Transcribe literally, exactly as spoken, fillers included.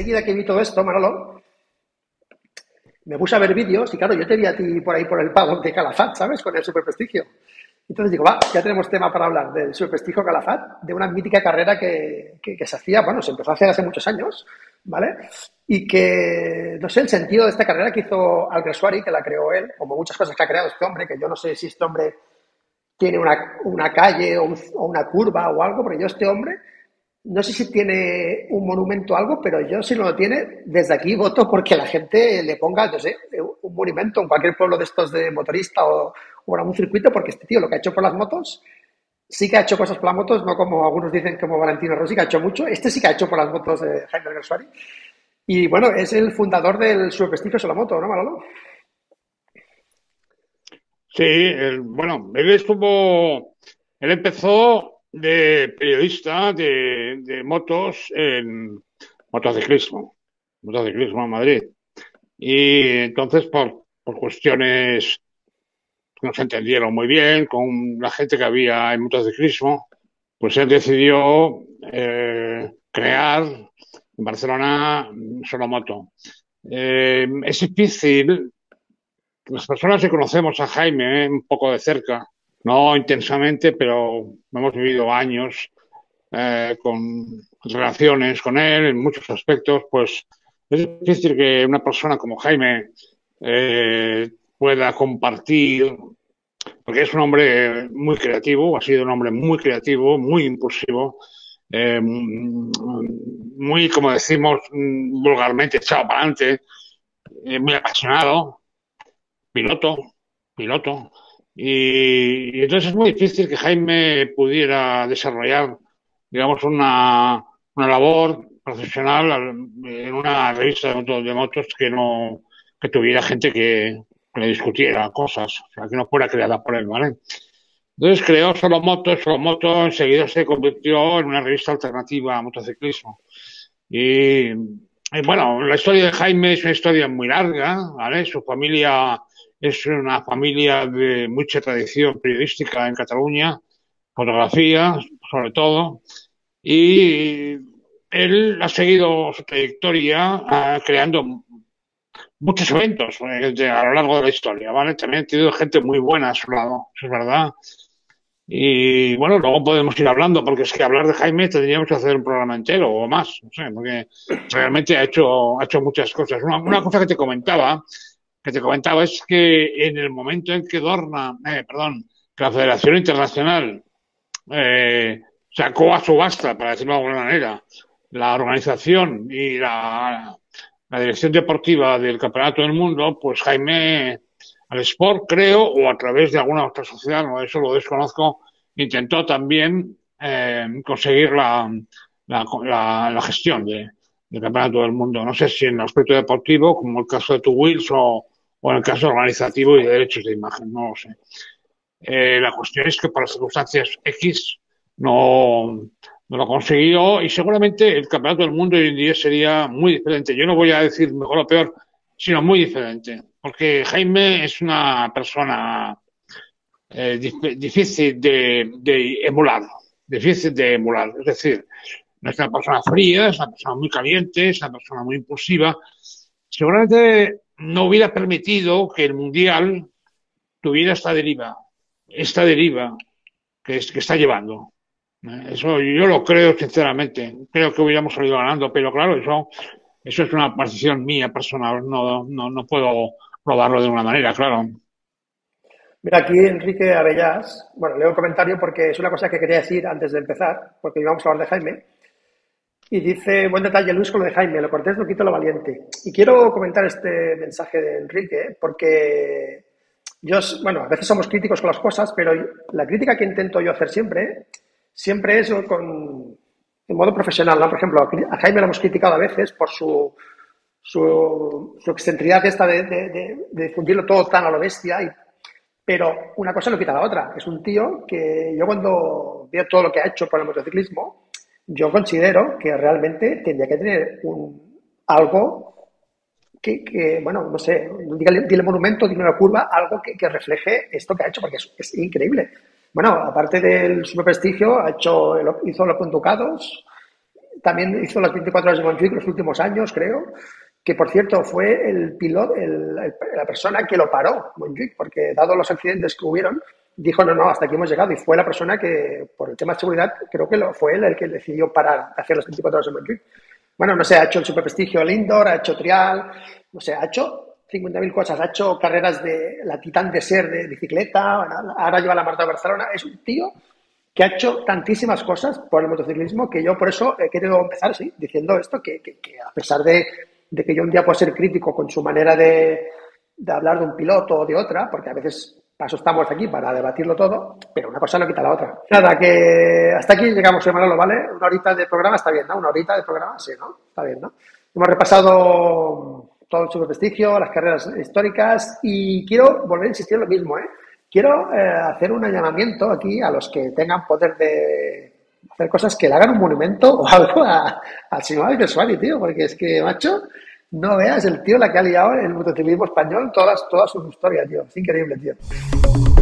enseguida que vi todo esto, Manolo, me puse a ver vídeos y claro, yo te vi a ti por ahí por el paddock de Calafat, ¿sabes? Con el superprestigio. Entonces digo, va, ya tenemos tema para hablar del superprestigio Calafat, de una mítica carrera que, que, que se hacía, bueno, se empezó a hacer hace muchos años, ¿vale? Y que, no sé, el sentido de esta carrera que hizo Alguersuari, que la creó él, como muchas cosas que ha creado este hombre, que yo no sé si este hombre tiene una, una calle o, un, o una curva o algo, porque yo este hombre, no sé si tiene un monumento o algo, pero yo si no lo tiene, desde aquí voto porque la gente le ponga, no sé, un monumento en cualquier pueblo de estos de motorista o, o en algún circuito, porque este tío lo que ha hecho por las motos, sí que ha hecho cosas por las motos, no como algunos dicen como Valentino Rossi, que ha hecho mucho, este sí que ha hecho por las motos de Jaime Alguersuari. Y bueno, es el fundador del Superprestigio Solomoto, ¿no, Manolo? Sí, él- bueno, él estuvo, él empezó de periodista de, de motos en motociclismo, motociclismo en Madrid. Y entonces, por, por cuestiones que no se entendieron muy bien con la gente que había en motociclismo, pues él decidió eh, crear en Barcelona Solomoto. Eh, es difícil. Las personas que conocemos a Jaime eh, un poco de cerca, no intensamente, pero hemos vivido años eh, con relaciones con él en muchos aspectos, pues es difícil que una persona como Jaime eh, pueda compartir, porque es un hombre muy creativo, ha sido un hombre muy creativo, muy impulsivo, eh, muy, como decimos vulgarmente, echado para adelante, eh, muy apasionado, piloto, piloto. Y, y entonces es muy difícil que Jaime pudiera desarrollar, digamos, una, una labor profesional en una revista de motos, de motos que no que tuviera gente que, que le discutiera cosas, o sea, que no fuera creada por él, ¿vale? Entonces creó Solo Moto, Solo Moto enseguida se convirtió en una revista alternativa a motociclismo. Y, y bueno, la historia de Jaime es una historia muy larga, ¿vale? Su familia es una familia de mucha tradición periodística en Cataluña, fotografía, sobre todo, y él ha seguido su trayectoria uh, creando muchos eventos eh, de, a lo largo de la historia, ¿vale? También ha tenido gente muy buena a su lado, eso es verdad. Y bueno, luego podemos ir hablando, porque es que hablar de Jaime tendríamos que hacer un programa entero o más, no sé, porque realmente ha hecho, ha hecho muchas cosas. Una, una cosa que te comentaba, que te comentaba es que en el momento en que Dorna, eh, perdón, que la Federación Internacional eh, sacó a subasta, para decirlo de alguna manera, la organización y la, la dirección deportiva del Campeonato del Mundo, pues Jaime al Sport, creo, o a través de alguna otra sociedad, no, eso lo desconozco, intentó también eh, conseguir la, la, la, la gestión de, del Campeonato del Mundo. No sé si en el aspecto deportivo, como el caso de Two Wheels, o, o en el caso organizativo y de derechos de imagen, no lo sé. Eh, la cuestión es que por las circunstancias X no, no lo consiguió y seguramente el campeonato del mundo hoy en día sería muy diferente. Yo no voy a decir mejor o peor, sino muy diferente, porque Jaime es una persona eh, dif- difícil de, de emular, difícil de emular. Es decir, no es una persona fría, es una persona muy caliente, es una persona muy impulsiva. Seguramente no hubiera permitido que el Mundial tuviera esta deriva, esta deriva que, es, que está llevando. ¿Eh? Eso yo lo creo sinceramente. Creo que hubiéramos salido ganando, pero claro, eso, eso es una posición mía personal. No, no, no puedo probarlo de una manera, claro. Mira, aquí Enrique Abellás, bueno, leo un comentario porque es una cosa que quería decir antes de empezar, porque íbamos a hablar de Jaime, y dice, buen detalle Luis con lo de Jaime, lo cortés no quita lo valiente. Y quiero comentar este mensaje de Enrique, porque yo, bueno, a veces somos críticos con las cosas, pero la crítica que intento yo hacer siempre, siempre es con, en modo profesional, ¿no? Por ejemplo, a Jaime lo hemos criticado a veces por su, su, su excentricidad esta de, de, de, de difundirlo todo tan a lo bestia, y, pero una cosa no quita la otra. Es un tío que yo cuando veo todo lo que ha hecho por el motociclismo, yo considero que realmente tendría que tener un, algo que, que, bueno, no sé, dígale, dile monumento, dile una curva, algo que, que refleje esto que ha hecho, porque es, es increíble. Bueno, aparte del superprestigio, ha hecho, hizo los puntucados, también hizo las veinticuatro horas de Montjuic los últimos años, creo, que por cierto fue el piloto, el, el, la persona que lo paró, Montjuic, porque dado los accidentes que hubieron, dijo, no, no, hasta aquí hemos llegado. Y fue la persona que, por el tema de seguridad, creo que lo, fue él el que decidió parar de hacer las veinticuatro horas de Montjuic. Bueno, no sé, ha hecho el superprestigio el indoor, ha hecho trial, no sé, ha hecho cincuenta mil cosas, ha hecho carreras de la Titán de Ser de bicicleta, ahora lleva la Marta de Barcelona. Es un tío que ha hecho tantísimas cosas por el motociclismo que yo por eso he querido empezar, sí, diciendo esto, que, que, que a pesar de, de que yo un día puedo ser crítico con su manera de, de hablar de un piloto o de otra, porque a veces para eso estamos aquí, para debatirlo todo, pero una cosa no quita la otra. Nada, que hasta aquí llegamos, Manolo, ¿vale? Una horita de programa está bien, ¿no? Una horita de programa, sí, ¿no? Está bien, ¿no? Hemos repasado todo el superprestigio, las carreras históricas y quiero volver a insistir en lo mismo, ¿eh? Quiero eh, hacer un llamamiento aquí a los que tengan poder de hacer cosas que le hagan un monumento o algo a- al señor Alex Suárez, tío, porque es que, macho, no veas el tío la que ha liado en el motociclismo español todas, toda su historia, tío. Es increíble, tío.